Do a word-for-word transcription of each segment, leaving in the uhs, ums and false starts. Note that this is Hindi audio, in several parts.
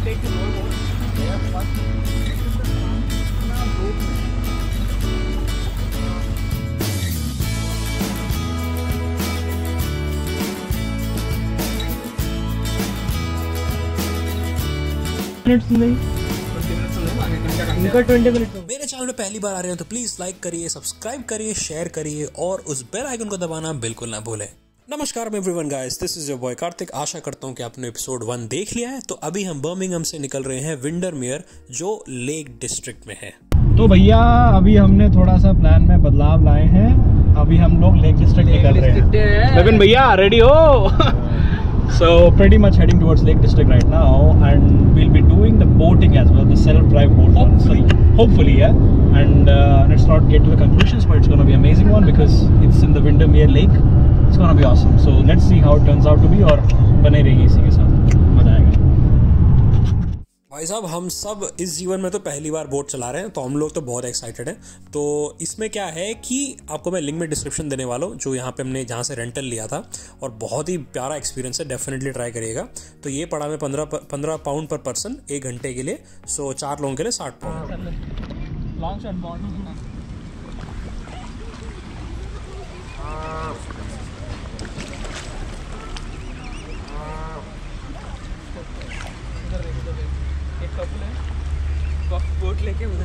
take the whole boat. Yeah, first take the boat. Minutes नहीं, इनका ट्वेंटी मिनट। मेरे चैनल पे पहली बार आ रहे हैं तो प्लीज लाइक करिए, सब्सक्राइब करिए, शेयर करिए और उस बेल आइकन को दबाना बिल्कुल ना भूलें। नमस्कार everyone guys, this is your boy Kartik. आशा करता हूँ कि आपने एपिसोड वन देख लिया है। तो अभी हम बर्मिंघम से निकल रहे हैं विंडरमेयर, जो लेक डिस्ट्रिक्ट में है। तो भैया अभी हमने थोड़ा सा प्लान में बदलाव लाए हैं। अभी हम लोग लेक डिस्ट्रिक्ट निकल रहे हैं। लेकिन भैया रेडी हो? So pretty much heading towards Lake District right now, and we'll be doing the boating as well, the self-drive boat. Hopefully, hopefully, yeah. And uh, let's not get to the conclusions, but it's going to be an amazing one because it's in the Windermere Lake. It's going to be awesome. So let's see how it turns out to be, और बने रहिए इसी के साथ, मजा आएगा। भाई साहब, हम सब इस जीवन में तो पहली बार बोट चला रहे हैं, तो हम लोग तो बहुत एक्साइटेड हैं। तो इसमें क्या है कि आपको मैं लिंक में डिस्क्रिप्शन देने वाला हूँ, जो यहाँ पे हमने जहाँ से रेंटल लिया था, और बहुत ही प्यारा एक्सपीरियंस है, डेफिनेटली ट्राई करिएगा। तो ये पड़ा में पंद्रह पंद्रह पाउंड पर पर्सन एक घंटे के लिए। सो चार लोगों के लिए साठ pound. Long shot bond. Boat लेके उधर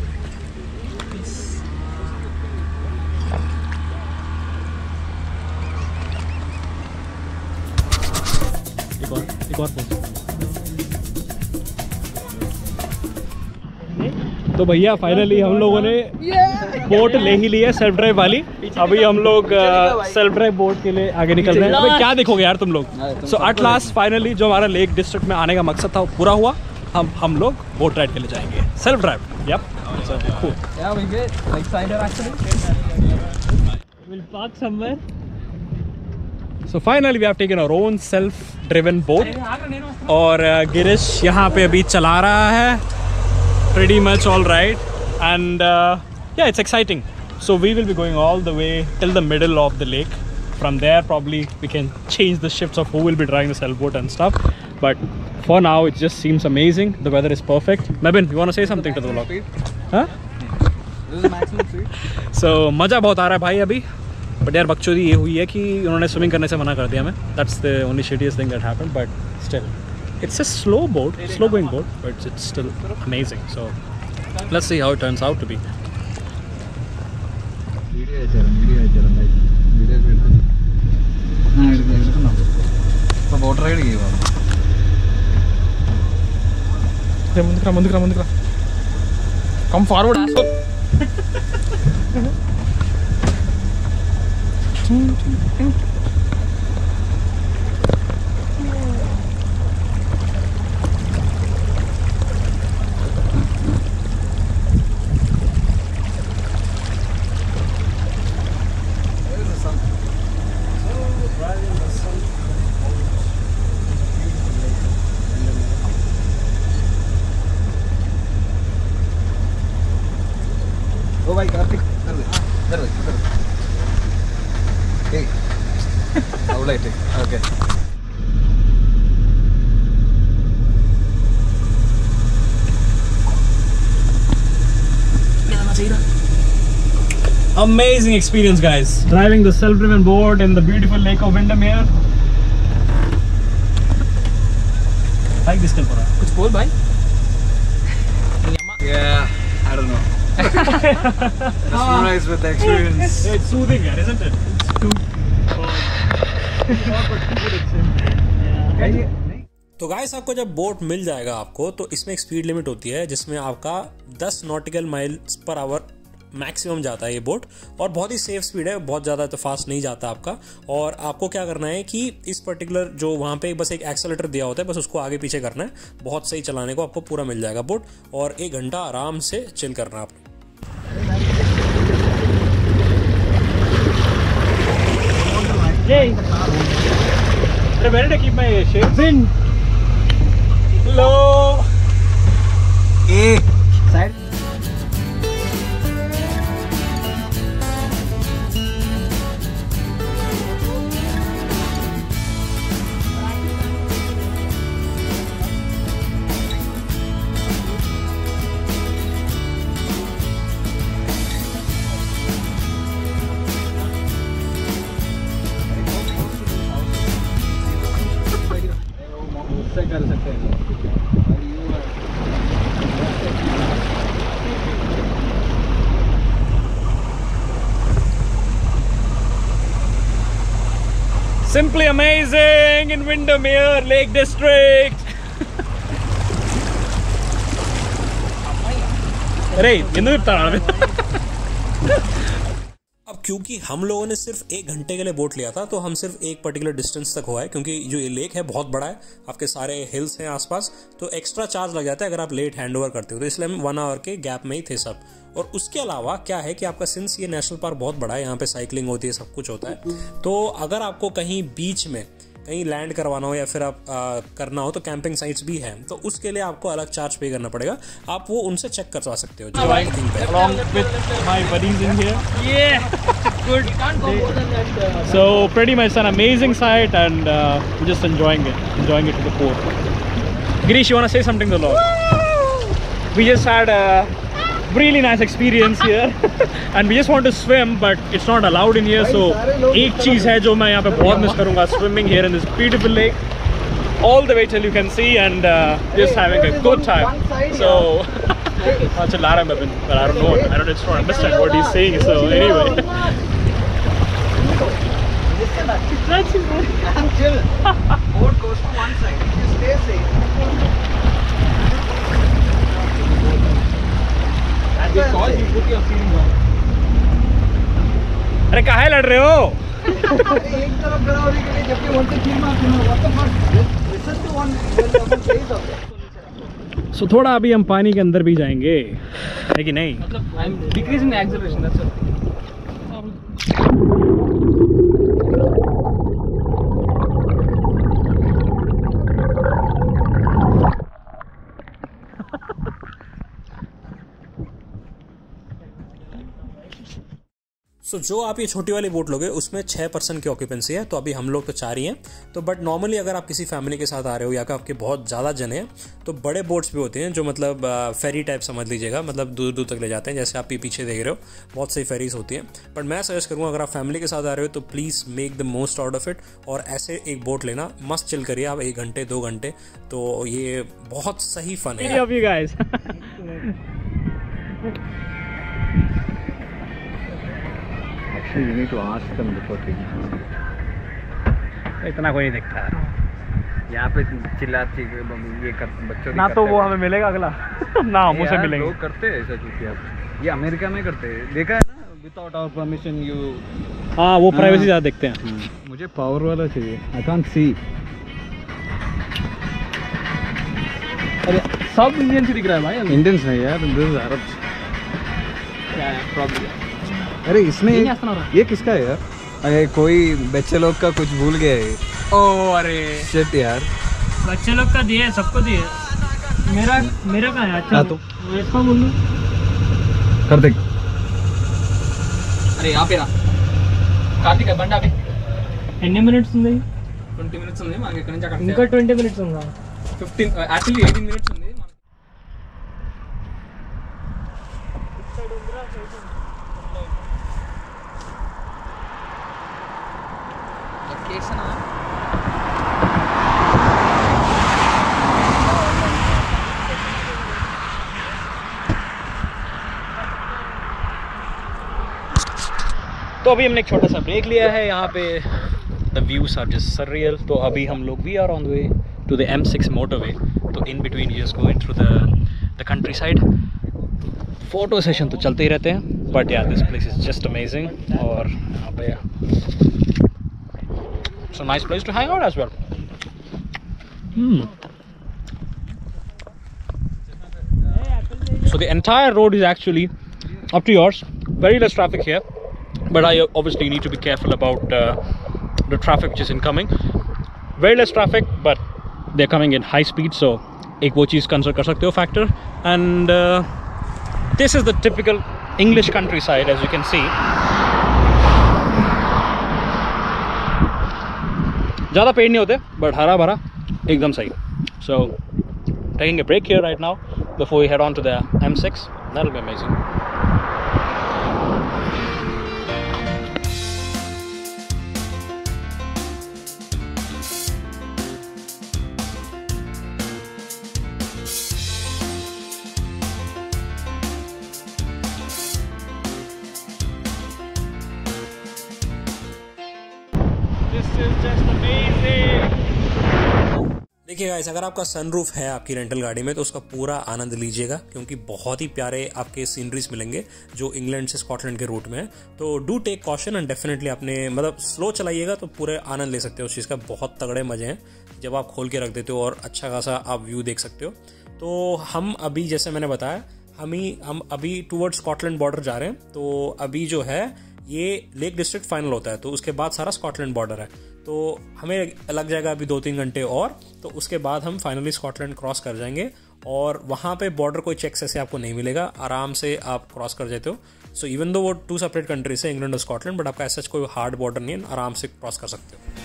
एक और एक और तो भैया फाइनली हम लोगों ने बोट ले ही ली है, सेल्फ ड्राइव वाली। अभी हम लोग सेल्फ ड्राइव बोट के लिए आगे निकल रहे हैं। अबे क्या देखोगे यार तुम लोग। सो एट लास्ट फाइनली जो हमारा लेक डिस्ट्रिक्ट में आने का मकसद था वो पूरा हुआ। हम हम लोग बोट राइड के लिए जाएंगे, self drive. Yup, so cool. Yeah, we get excited actually. We'll park somewhere. So finally we have taken our own self-driven boat. और गिरीश यहाँ पे अभी चला रहा है, pretty much all right, and uh, yeah, it's exciting. So we will be going all the way till the middle of the lake. From there probably we can change the shifts of who will be driving the sailboat and stuff. But for now it just seems amazing. The weather is perfect. Mebin, you want to say something to the vlog? Huh? This is maximum speed. So मज़ा बहुत आ रहा है भाई अभी। बट यार बकचोदी ये हुई है कि उन्होंने स्विमिंग करने से मना कर दिया हमें। That's the only shittiest thing that happened. But still, it's a slow boat, slow going boat, but it's still amazing. So let's see how it turns out to be. Video है चलन, video है चलन भाई, video है। हाँ इधर इधर ना। तो बोट राइड की बात। मुंदकरा मुंदकरा मुंदकरा कम फॉरवर्ड। ओ भाई कार्तिक इधर देख, इधर देख, इधर देख। ए, out light, okay. Amazing experience, guys. Driving the self-driven boat in the beautiful lake of Windermere. Like this still for कुछ बोल भाई। Yeah, I don't know. Mesmerized with the experience. It's soothing, yeah, isn't it? It's too. तो गाइस, आपको जब बोट मिल जाएगा आपको, तो इसमें एक स्पीड लिमिट होती है जिसमें आपका दस nautical miles per hour maximum जाता है ये बोट। और बहुत ही सेफ स्पीड है, बहुत ज़्यादा तो फास्ट नहीं जाता आपका। और आपको क्या करना है कि इस पर्टिकुलर जो वहाँ पे बस एक एक्सेलेरेटर दिया होता है, बस उसको आगे पीछे करना है। बहुत सही चलाने को आपको पूरा मिल जाएगा बोट, और एक घंटा आराम से चिल करना है आपने। Where did I keep my shades in? Hello. ए, साइड। Simply amazing in Windermere Lake District. अरे इंदु अब क्योंकि हम लोगों ने सिर्फ एक घंटे के लिए बोट लिया था तो हम सिर्फ एक पर्टिकुलर डिस्टेंस तक हुआ है, क्योंकि जो ये लेक है बहुत बड़ा है, आपके सारे हिल्स हैं आसपास, तो एक्स्ट्रा चार्ज लग जाता है अगर आप लेट हैंड ओवर करते हो, तो इसलिए हम वन आवर के गैप में ही थे सब। और उसके अलावा क्या है कि आपका सिंस ये नेशनल पार्क बहुत बड़ा है, यहाँ पे साइकिलिंग होती है, सब कुछ होता है, तो अगर आपको कहीं बीच में कहीं लैंड करवाना हो या फिर आप आ, करना हो तो कैंपिंग साइट्स भी हैं, तो उसके लिए आपको अलग चार्ज पे करना पड़ेगा, आप वो उनसे चेक करवा सकते हो। along with my buddies in here. Yeah, good. So pretty much an amazing sight, and uh, we're just enjoying it, enjoying it to the core. Girish, you want to say something to the Lord? We just had a really nice experience here, and we just want to swim, but it's not allowed in here. So एक चीज़ है जो मैं यहाँ पे बहुत मिस करूँगा, swimming here in this beautiful lake, all the way till you can see, and uh, just having a good time. So much a lot of but I don't know. I don't just don't understand what he's saying. So anyway. I'm chill. Boat goes to one side. You stay safe. Because you put your steering down. अरे काहे लड़ रहे हो? एक तरफ खड़ा होने के लिए जबकि वन से तीन मार क्यों? What the fuck? Listen to one. So थोड़ा अभी हम पानी के अंदर भी जाएंगे, है कि नहीं? मतलब I'm decreasing the acceleration. That's all. So so, जो आप ये छोटी वाली बोट लोगे उसमें छः परसेंट की ऑक्यूपेंसी है, तो अभी हम लोग तो चार ही हैं, तो बट नॉर्मली अगर आप किसी फैमिली के साथ आ रहे हो या आपके बहुत ज़्यादा जने हैं तो बड़े बोट्स भी होते हैं जो मतलब फेरी टाइप समझ लीजिएगा, मतलब दूर दूर तक ले जाते हैं, जैसे आप पीछे देख रहे हो बहुत सही फेरीज होती हैं। बट मैं सजेस्ट करूँगा अगर आप फैमिली के साथ आ रहे हो तो please make the most out of it, और ऐसे एक बोट लेना, मस्त चिल करिए आप एक घंटे दो घंटे, तो ये बहुत सही फन है। You need to ask them before taking. इतना कोई नहीं देखता है यहाँ पे चिल्लाती ये कर बच्चों ना, तो वो हमें मिलेगा अगला ना हम उसे मिलेंगे। लोग करते हैं ऐसा क्योंकि आप ये अमेरिका में करते हैं, देखा है ना, विदाउट आवर परमिशन यू। हाँ वो प्राइवेसी ज़्यादा देखते हैं। मुझे पावर वाला चाहिए, आई कांट सी। अरे सब इंडियन से दिख रहा है भाई, इंडियंस नहीं यार, दिस इज अरब्स। क्या है प्रॉब्लम? अरे इसमें ये किसका है यार? अरे कोई बच्चे लोग का कुछ भूल गया है। ओ अरे शिट यार, बच्चे लोग का दिए, सबको दिए, मेरा मेरा कहाँ है? अच्छा तो इसको बोल दो कर दे। अरे यहाँ पे ना कार्तिक बंडा पे ఎన్ని మినిట్స్ ఉంది? ట్వంటీ మినిట్స్ ఉంది మనకి ఇక్కడ నుంచి అక్కడ. ఇంకా ట్వంటీ మినిట్స్ ఉందా? ఫిఫ్టీన్ యాక్చువల్లీ ఎయిటీన్ మినిట్స్ ఉంది. तो अभी हमने एक छोटा सा ब्रेक लिया है यहाँ पे, the views are just surreal. तो अभी हम लोग we are on the way to the M six motorway, तो in between you just going through the the countryside. Photo session तो चलते ही रहते हैं, बट यार this place is just amazing, और यहाँ पे it's a nice place to hang out as well. So the entire road is actually up to yours. Very less traffic here, but I obviously need to be careful about uh, the traffic which is incoming. Very less traffic, but they're coming in high speed, so एक वो चीज़ कंसिडर कर सकते हो factor. And uh, this is the typical English countryside, as you can see. ज़्यादा पेड़ नहीं होते, but हरा भरा एकदम सही. So taking a break here right now before we head on to the M six. That'll be amazing. देखिए गाइस, अगर आपका सनरूफ है आपकी रेंटल गाड़ी में तो उसका पूरा आनंद लीजिएगा, क्योंकि बहुत ही प्यारे आपके सीनरीज मिलेंगे जो इंग्लैंड से स्कॉटलैंड के रूट में है। तो do take caution and definitely अपने मतलब स्लो चलाइएगा तो पूरे आनंद ले सकते हो उस चीज़ का। बहुत तगड़े मजे हैं जब आप खोल के रख देते हो और अच्छा खासा आप व्यू देख सकते हो। तो हम अभी जैसे मैंने बताया हम ही हम अभी टूवर्ड स्कॉटलैंड बॉर्डर जा रहे हैं। तो अभी जो है ये लेक डिस्ट्रिक्ट फाइनल होता है, तो उसके बाद सारा स्कॉटलैंड बॉर्डर है। तो हमें लग जाएगा अभी दो तीन घंटे और, तो उसके बाद हम फाइनली स्कॉटलैंड क्रॉस कर जाएंगे। और वहाँ पे बॉर्डर कोई चेक्स ऐसे आपको नहीं मिलेगा, आराम से आप क्रॉस कर जाते हो। सो इवन दो वो टू सेपरेट कंट्रीज है, इंग्लैंड और स्कॉटलैंड, बट आपका ऐसा कोई हार्ड बॉर्डर नहीं है, आराम से क्रॉस कर सकते हो।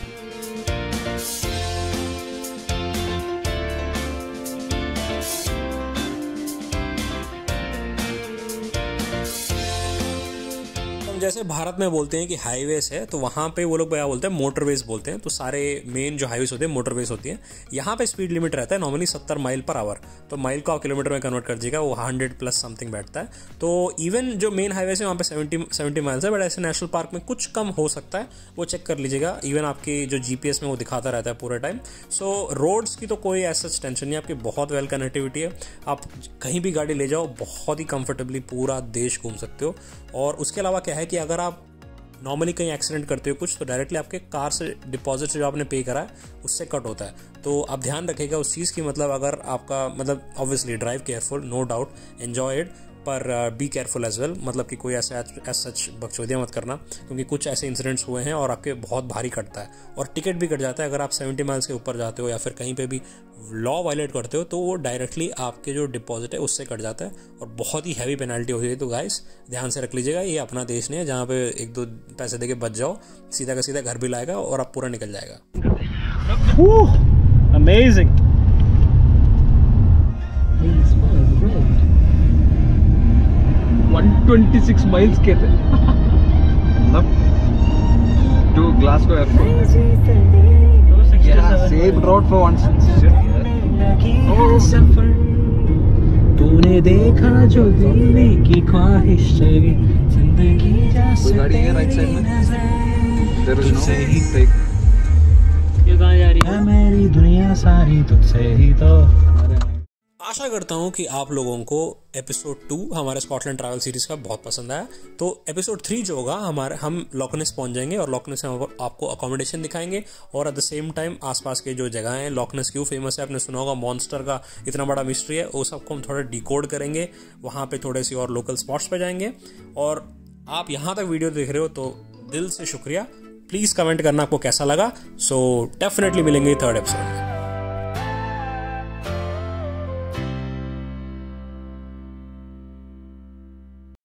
जैसे भारत में बोलते हैं कि हाईवेज है, तो वहाँ पे वो लोग क्या बोलते हैं, मोटरवेज बोलते हैं। तो सारे मेन जो हाईवेज होते हैं मोटरवेज होती हैं। यहाँ पे स्पीड लिमिट रहता है नॉर्मली सत्तर माइल पर आवर, तो माइल को आप किलोमीटर में कन्वर्ट कर दीजिएगा, वो हंड्रेड प्लस समथिंग बैठता है। तो इवन जो मेन हाईवेज है वहाँ पे सेवेंटी सेवेंटी माइल्स है, बट ऐसे नेशनल पार्क में कुछ कम हो सकता है, वो चेक कर लीजिएगा। इवन आपकी जो जीपीएस में वो दिखाता रहता है पूरे टाइम। सो रोड्स की तो कोई ऐसा टेंशन नहीं, आपकी बहुत वेल कनेक्टिविटी है। आप कहीं भी गाड़ी ले जाओ बहुत ही कंफर्टेबली पूरा देश घूम सकते हो। और उसके अलावा क्या है कि अगर आप नॉर्मली कहीं एक्सीडेंट करते हो कुछ, तो डायरेक्टली आपके कार से डिपॉजिट जो आपने पे करा है उससे कट होता है। तो आप ध्यान रखिएगा उस चीज़ की। मतलब अगर आपका मतलब obviously drive careful, no doubt, enjoy it, पर बी केयरफुल एज वेल। मतलब कि कोई ऐसा एज सच बकचोदियाँ मत करना, क्योंकि कुछ ऐसे इंसिडेंट्स हुए हैं और आपके बहुत भारी कटता है और टिकट भी कट जाता है। अगर आप सेवेंटी माइल्स के ऊपर जाते हो या फिर कहीं पे भी लॉ वायलेट करते हो तो वो डायरेक्टली आपके जो डिपॉजिट है उससे कट जाता है और बहुत ही हैवी पेनल्टी होती है। तो गाइस ध्यान से रख लीजिएगा, ये अपना देश नहीं है जहाँ पे एक दो पैसे देके बच जाओ, सीधा का सीधा घर भी लाएगा और आप पूरा निकल जाएगा। Amazing. One twenty six miles के थे, मतलब to Glasgow airport. Same road for one तूने देखा जो दिल की ख्वाहिश जगी जिंदगी कोई गाड़ी है राइट साइड में, देयर इज नो टेक। ये कहाँ जा रही है? मेरी दुनिया सारी तुझसे ही तो। आशा करता हूँ कि आप लोगों को एपिसोड टू हमारे स्कॉटलैंड ट्रैवल सीरीज का बहुत पसंद आया। तो एपिसोड थ्री जो होगा हमारे हम लॉकनेस पहुंच जाएंगे और लॉकनेस में आपको अकोमोडेशन दिखाएंगे और एट द सेम टाइम आसपास के जो जगह हैं, लॉकनेस क्यों फेमस है, आपने सुना होगा मॉन्स्टर का इतना बड़ा मिस्ट्री है, वो सबको हम थोड़ा डिकोड करेंगे। वहाँ पे थोड़े सी और लोकल स्पॉट्स पे जाएंगे। और आप यहाँ तक वीडियो देख रहे हो तो दिल से शुक्रिया। प्लीज़ कमेंट करना आपको कैसा लगा। सो डेफिनेटली मिलेंगे थर्ड एपिसोड में।